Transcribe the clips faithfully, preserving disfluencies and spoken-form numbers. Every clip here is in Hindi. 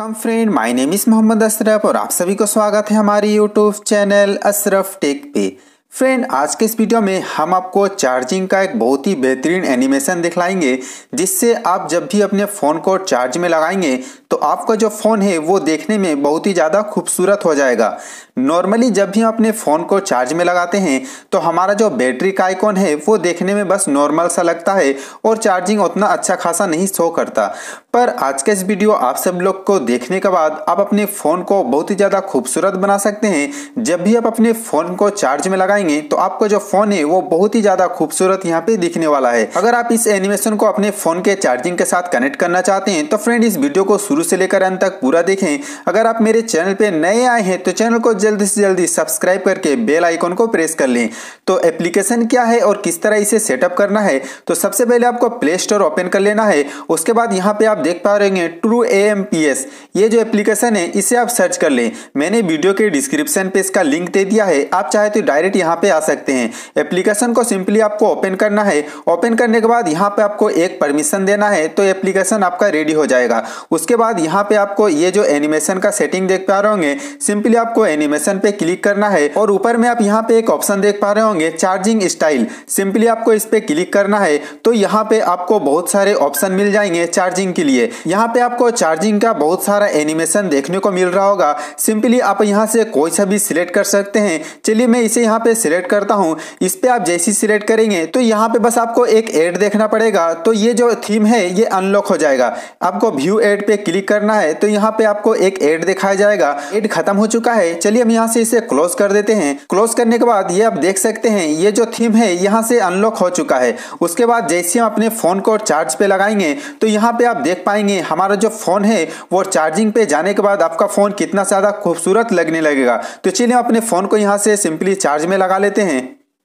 सलाम friend, my name is Mohammad Ashraf और आप सभी को स्वागत है हमारे यूट्यूब चैनल अशरफ टेक पे। फ्रेंड, आज के इस वीडियो में हम आपको चार्जिंग का एक बहुत ही बेहतरीन एनिमेशन दिखलाएंगे, जिससे आप जब भी अपने फ़ोन को चार्ज में लगाएंगे तो आपका जो फ़ोन है वो देखने में बहुत ही ज़्यादा खूबसूरत हो जाएगा। नॉर्मली जब भी हम अपने फ़ोन को चार्ज में लगाते हैं तो हमारा जो बैटरी का आइकॉन है वो देखने में बस नॉर्मल सा लगता है और चार्जिंग उतना अच्छा खासा नहीं शो करता। पर आज का इस वीडियो आप सब लोग को देखने के बाद आप अपने फ़ोन को बहुत ही ज़्यादा खूबसूरत बना सकते हैं। जब भी आप अपने फ़ोन को चार्ज में लगाएंगे तो आपका जो फ़ोन है वो बहुत ही ज़्यादा खूबसूरत यहाँ पे दिखने वाला है। अगर आप इस एनिमेशन को अपने फ़ोन के चार्जिंग के साथ कनेक्ट करना चाहते हैं तो फ्रेंड इस वीडियो को शुरू से लेकर अंत तक पूरा देखें। अगर आप मेरे चैनल पे नए आए हैं तो चैनल को जल्दी से जल्दी सब्सक्राइब करके बेल आइकन को प्रेस कर लें। तो एप्लीकेशन क्या है और किस तरह इसे सेटअप करना है, तो सबसे पहले आपको प्ले स्टोर ओपन कर लेना है। उसके बाद यहाँ पे आप देख पा रहे हैं true A M P S, ये जो एप्लीकेशन है इसे आप सर्च कर लें। मैंने वीडियो के डिस्क्रिप्शन पे इसका लिंक दे दिया है, आप चाहे तो डायरेक्ट यहाँ पे आ सकते हैं। एप्लीकेशन को सिंपली आपको ओपन करना है। ओपन करने के बाद यहाँ पे आपको एक परमिशन देना है तो एप्लीकेशन आपका रेडी हो जाएगा। उसके बाद यहाँ पे आपको ये जो एनिमेशन का सेटिंग देख पा रहे होंगे, सिंपली आपको एनिमेशन पे क्लिक करना है और ऊपर में आप यहाँ पे एक ऑप्शन देख पा रहे होंगे चार्जिंग स्टाइल, सिंपली आपको इस पे क्लिक करना है। तो यहाँ पे आपको बहुत सारे ऑप्शन मिल जाएंगे चार्जिंग के लिए। यहाँ पे आपको चार्जिंग का बहुत सारा एनिमेशन देखने को मिल रहा होगा। सिंपली आप यहाँ से कोई सा भी सिलेक्ट कर सकते हैं। चलिए मैं इसे यहाँ पे सिलेक्ट करता हूँ। इस पे आप जैसे सिलेक्ट करेंगे तो यहाँ पे बस आपको एक एड देखना पड़ेगा, तो ये जो थीम है ये अनलॉक हो जाएगा। आपको व्यू एड पे क्लिक करना है तो यहाँ पे आपको एक एड दिखाया जाएगा। एड खत्म हो चुका है। चलिए हम यहाँ से इसे क्लोज कर देते हैं। क्लोज करने के बाद ये आप देख सकते हैं ये जो थीम है यहाँ से अनलॉक हो चुका है। उसके बाद जैसे हम अपने फोन को चार्ज पे लगाएंगे तो यहाँ पे आप देख पाएंगे हमारा जो फोन है वो चार्जिंग पे जाने के बाद आपका फोन कितना ज्यादा खूबसूरत लगने लगेगा। तो चलिए अपने फोन को यहाँ से सिंपली चार्ज में लगा लेते हैं।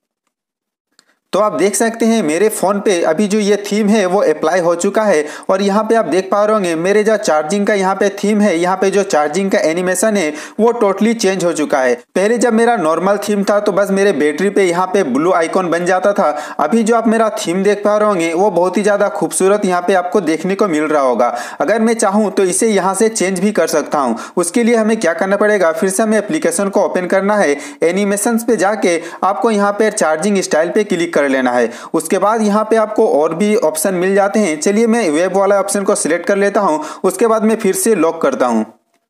तो आप देख सकते हैं मेरे फ़ोन पे अभी जो ये थीम है वो अप्लाई हो चुका है और यहाँ पे आप देख पा रहे होंगे मेरे जो चार्जिंग का यहाँ पे थीम है, यहाँ पे जो चार्जिंग का एनिमेशन है वो टोटली चेंज हो चुका है। पहले जब मेरा नॉर्मल थीम था तो बस मेरे बैटरी पे यहाँ पे ब्लू आइकॉन बन जाता था। अभी जो आप मेरा थीम देख पा रहे होंगे वो बहुत ही ज़्यादा खूबसूरत यहाँ पे आपको देखने को मिल रहा होगा। अगर मैं चाहूँ तो इसे यहाँ से चेंज भी कर सकता हूँ। उसके लिए हमें क्या करना पड़ेगा, फिर से हमें एप्लीकेशन को ओपन करना है। एनिमेशन पे जाके आपको यहाँ पे चार्जिंग स्टाइल पे क्लिक लेना है। उसके बाद यहाँ पे आपको और भी ऑप्शन मिल जाते हैं। चलिए मैं वेब वाला ऑप्शन को सिलेक्ट कर लेता हूं। उसके बाद मैं फिर से लॉक करता हूं।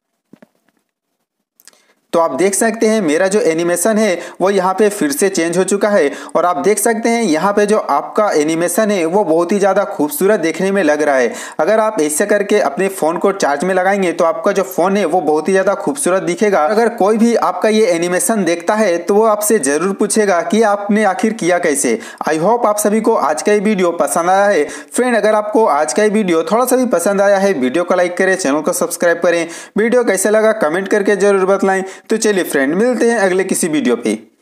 तो आप देख सकते हैं मेरा जो एनिमेशन है वो यहाँ पे फिर से चेंज हो चुका है और आप देख सकते हैं यहाँ पे जो आपका एनिमेशन है वो बहुत ही ज़्यादा खूबसूरत देखने में लग रहा है। अगर आप ऐसे करके अपने फ़ोन को चार्ज में लगाएंगे तो आपका जो फ़ोन है वो बहुत ही ज़्यादा खूबसूरत दिखेगा। अगर कोई भी आपका ये एनिमेशन देखता है तो वो आपसे ज़रूर पूछेगा कि आपने आखिर किया कैसे। आई होप आप सभी को आज का ये वीडियो पसंद आया है। फ्रेंड, अगर आपको आज का ये वीडियो थोड़ा सा भी पसंद आया है, वीडियो को लाइक करें, चैनल को सब्सक्राइब करें। वीडियो कैसे लगा कमेंट करके जरूर बतलाएं। तो चलिए फ्रेंड, मिलते हैं अगले किसी वीडियो पे।